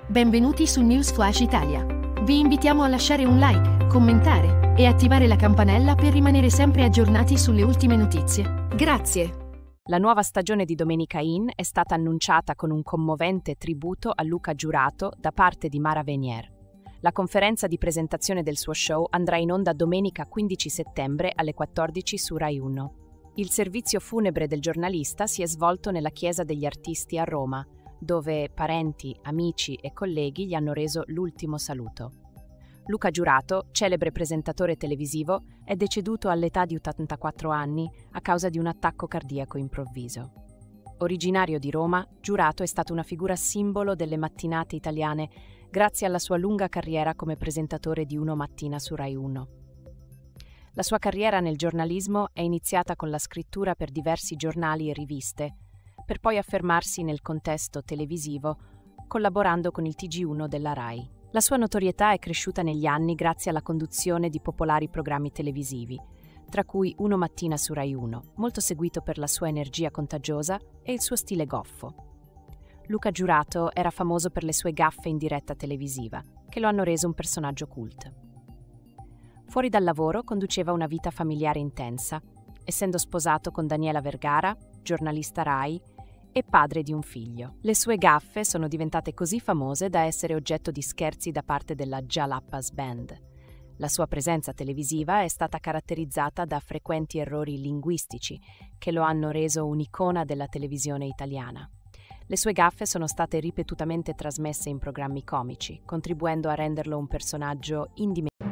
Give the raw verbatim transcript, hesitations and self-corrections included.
Benvenuti su News Flash Italia. Vi invitiamo a lasciare un like, commentare e attivare la campanella per rimanere sempre aggiornati sulle ultime notizie. Grazie. La nuova stagione di Domenica In è stata annunciata con un commovente tributo a Luca Giurato da parte di Mara Venier. La conferenza di presentazione del suo show andrà in onda domenica quindici settembre alle quattordici su Rai uno. Il servizio funebre del giornalista si è svolto nella Chiesa degli Artisti a Roma, dove parenti, amici e colleghi gli hanno reso l'ultimo saluto. Luca Giurato, celebre presentatore televisivo, è deceduto all'età di ottantaquattro anni a causa di un attacco cardiaco improvviso. Originario di Roma, Giurato è stato una figura simbolo delle mattinate italiane grazie alla sua lunga carriera come presentatore di Uno Mattina su Rai uno. La sua carriera nel giornalismo è iniziata con la scrittura per diversi giornali e riviste, per poi affermarsi nel contesto televisivo, collaborando con il T G uno della Rai. La sua notorietà è cresciuta negli anni grazie alla conduzione di popolari programmi televisivi, tra cui Uno Mattina su Rai uno, molto seguito per la sua energia contagiosa e il suo stile goffo. Luca Giurato era famoso per le sue gaffe in diretta televisiva, che lo hanno reso un personaggio cult. Fuori dal lavoro conduceva una vita familiare intensa, essendo sposato con Daniela Vergara, giornalista Rai, e padre di un figlio. Le sue gaffe sono diventate così famose da essere oggetto di scherzi da parte della Jalapas Band. La sua presenza televisiva è stata caratterizzata da frequenti errori linguistici che lo hanno reso un'icona della televisione italiana. Le sue gaffe sono state ripetutamente trasmesse in programmi comici, contribuendo a renderlo un personaggio indimenticabile.